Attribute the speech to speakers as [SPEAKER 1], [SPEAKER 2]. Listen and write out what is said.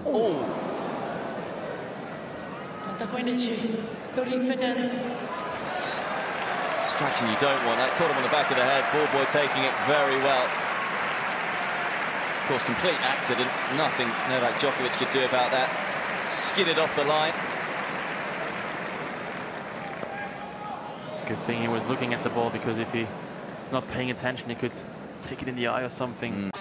[SPEAKER 1] Oh. Distraction you don't want. That caught him on the back of the head. Ballboy taking it very well. Of course, complete accident. Nothing Novak Djokovic could do about that. Skidded off the line.
[SPEAKER 2] Good thing he was looking at the ball, because if he's not paying attention, he could take it in the eye or something.